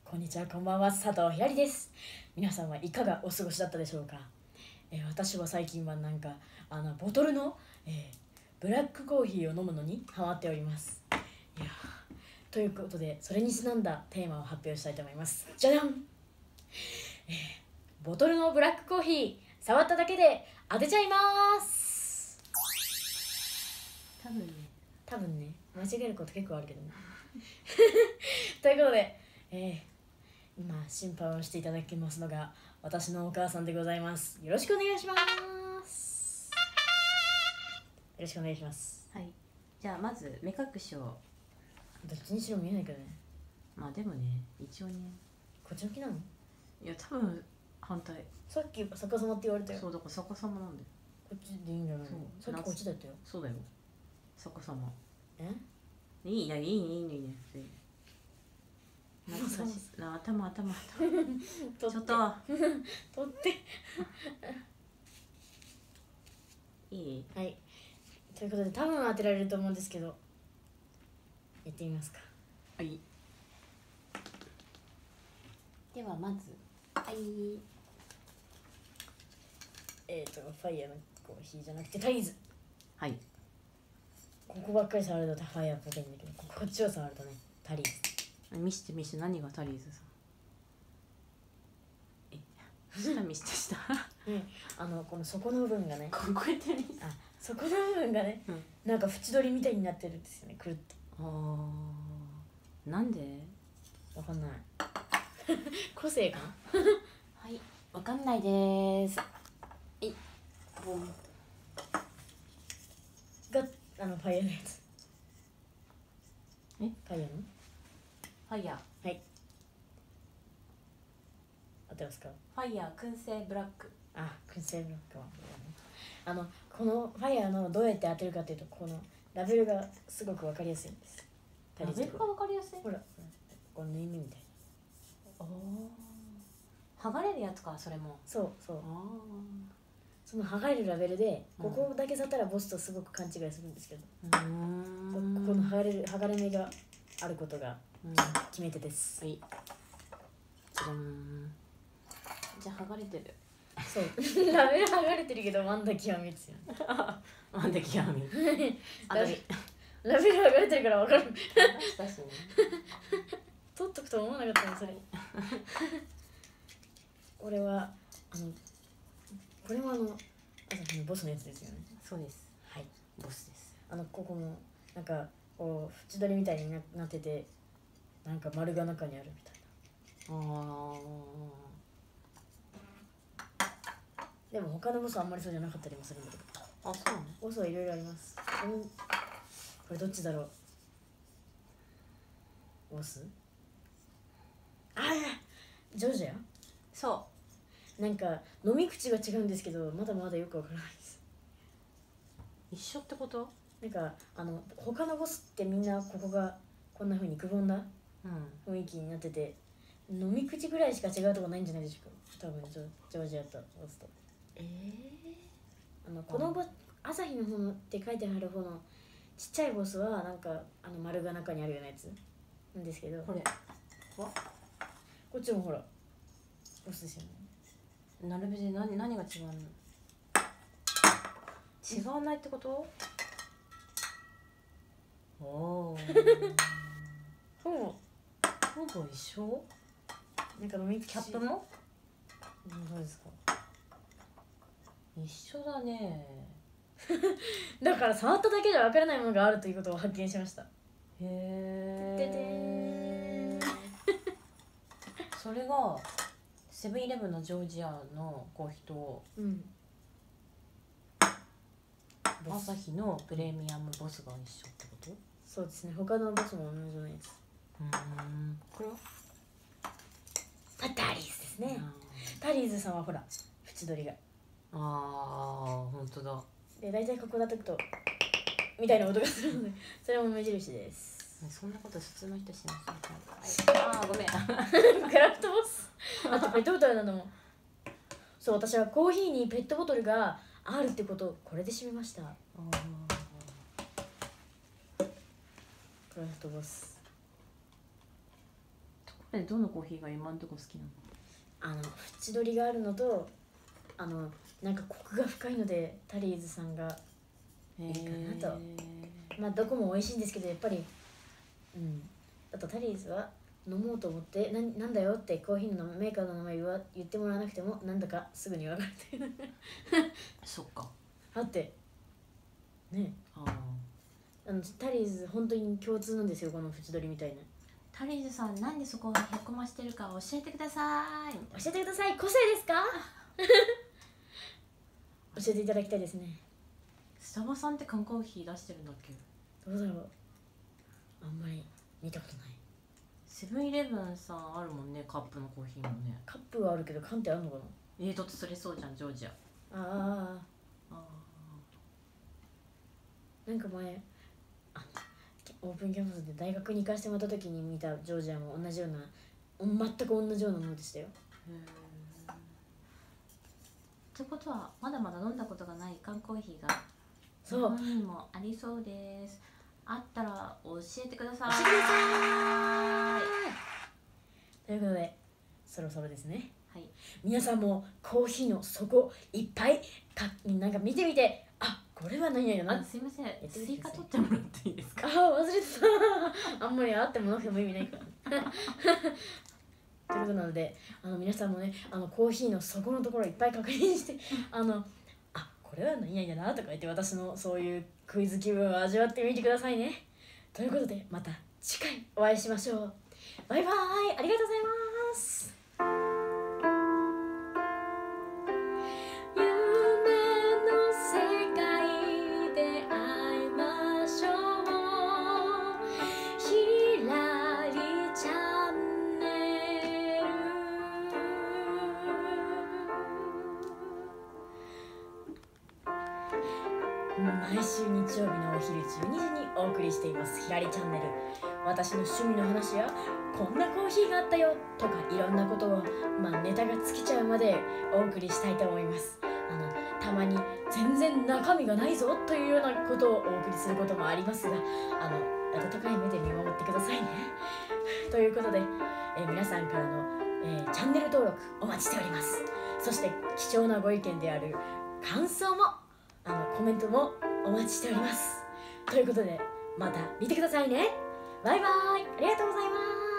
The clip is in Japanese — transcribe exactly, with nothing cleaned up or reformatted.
こんにちは、こんばんは、佐藤ひらりです。皆さんはいかがお過ごしだったでしょうか。えー、私は最近はなんかあのボトルの、えー、ブラックコーヒーを飲むのにハマっております。いやということで、それにちなんだテーマを発表したいと思います。じゃじゃん、えー、ボトルのブラックコーヒー触っただけで当てちゃいます。 多分ね多分ね間違えること結構あるけどねということで、えー今審判をしていただきますのが私のお母さんでございます。よろしくお願いします。よろしくお願いします。 はい。じゃあまず目隠しを。 どっちにしろ見えないけどね。 まあでもね、一応ね。 こっちの木なの？ いや多分反対。 さっき逆さまって言われたよ。 そうだから逆さまなんだよ。 こっちでいいんじゃないの？さっきこっちだったよ。 そうだよ。逆さま。 え？ いいやいいいいいいいいね。懐かしい。な頭頭頭。ちょっと。 取っていい？ はい。ということで多分当てられると思うんですけど、やってみますか。 はい。ではまず、はい。 えっとファイヤーのコーヒーじゃなくてタリーズ。はい。ここばっかり触るとファイヤーっぽくいいんだけど、ここっちを触るとねタリーズ。 見して見して、何がタリーズさん。え、下見して下。 うん、あのこの底の部分がね、 こうやって見あ、底の部分がね、うん、なんか縁取りみたいになってるんですよね、くるっと。 ああ、なんで？ わかんない。個性かな。 はい、わかんないです。はい、ボン。 があのファイヤーのやつ。 え？ ファイヤーの？ ファイヤー。はい。合ってますか？ ファイヤー燻製ブラック。 あ、燻製ブラックは。あのこのファイヤーのどうやって当てるかというと、このラベルがすごくわかりやすいんです。 ラベルがわかりやすい？ ほら、この縫い目みたいな。おお。剥がれるやつか、それも。 そうそう。あその剥がれるラベルで、ここだけ触ったらボスとすごく勘違いするんですけど、うん、ここの剥がれる剥がれ目があることが決め手です。 はい。じゃん。じゃあ剥がれてる。 そうラベル剥がれてるけどワンダ極みですよね。 ワンダ極み。 あラベル剥がれてるから分かる。 したしね。 取っとくと思わなかったのそれ。これはあのこれもあの朝日のボスのやつですよね。そうです。はい。 ボスです。 あのここもなんかこう縁取りみたいに な, なってて、なんか丸が中にあるみたいな。ああ。でも他のボスはあんまりそうじゃなかったりもするんだけど。 あ、そうね。 ボスはいろいろあります。うん、これどっちだろう。ボス？ああ、ジョージア？ そう。 なんか飲み口が違うんですけど、まだまだよくわからないです。 一緒ってこと？ なんかあの他のボスってみんなここがこんな風にくぼんだ雰囲気になってて、飲み口ぐらいしか違うとこないんじゃないでしょうか。多分ジョジョージアとボスと。ええー、あのこのボ朝日の方のって書いてある方のちっちゃいボスはなんかあの丸が中にあるようなやつなんですけど、 これこっちもほらボスですよね。 なるべく何何が違うの？違わないってこと？おお。 ほぼほぼ一緒？ なんか飲み口キャップも？ うん、そうですか。 一緒だね。 だから触っただけじゃ分からないものがあるということを発見しました。へえ。それがセブンイレブンのジョージアのコーヒーと、うん、朝日のプレミアムボスが一緒ってこと？ そうですね。他のボスも同じじゃないです。 うん。これはタリーズですね。タリーズさんはほら縁取りが。 ああ、本当だ。 で大体ここだとくとみたいな音がするので、それも目印です。 そんなこと普通の人しますね。ああ、ごめん。 クラフトボス。あとペットボトルなども。そう、私はコーヒーにペットボトルがあるってことをこれで知りました。クラフトボス。 とこえ、どのコーヒーが今んとこ好きなの？ あの縁取りがあるのと、あのなんかコクが深いのでタリーズさんがいいかなと。まあどこも美味しいんですけど、やっぱりうんあとタリーズは飲もうと思ってななんだよってコーヒーのメーカーの名前言わ言ってもらわなくてもなんだかすぐに分かるというそっか。 だってね、 ああのタリーズ本当に共通なんですよ、この縁取りみたいな。 タリーズさん、なんでそこをへこましてるか教えてください。 教えてください。個性ですか教えていただきたいですね。 スタバさんって缶コーヒー出してるんだっけ？ どうだろう、あんまり見たことない。 セブンイレブンさんあるもんね、カップのコーヒーもね。 カップはあるけど缶ってあるのかな。 えー、だってそれそうじゃん、ジョージア。 あああなんか前あオープンキャンパスで大学に行かせてもらった時に見たジョージアも同じような全く同じようなものでしたよ。 ーへーってことはまだまだ飲んだことがない缶コーヒーが日そう本にもありそうです。あったら教えてください。 教えてください。ということでそろそろですね。 はい。 皆さんもコーヒーの底いっぱいかなんか見てみて、あこれは何々だな。 あ、すいません、 てみてくださいスイカ取ってもらっていいですか？ あ忘れてたあんまりあってもなくても意味ないからということなので、あの皆さんもね、あのコーヒーの底のところをいっぱい確認してあのあこれは何々だなとか言って私のそういうクイズ気分を味わってみてくださいね。ということでまた次回お会いしましょう。バイバーイ、ありがとうございます。夢の世界で会いましょう。ひらりチャンネル。毎週日曜日のお昼じゅうにじにお送りしていますひらりチャンネル。私の趣味の話やこんなコーヒーがあったよとかいろんなことを、まあ、ネタが尽きちゃうまでお送りしたいと思います。あのたまに全然中身がないぞというようなことをお送りすることもありますが、あの温かい目で見守ってくださいねということで、えー皆さんからの、えーチャンネル登録お待ちしております。そして貴重なご意見である感想もあのコメントもお待ちしております。ということでまた見てくださいね。バイバイ、ありがとうございます。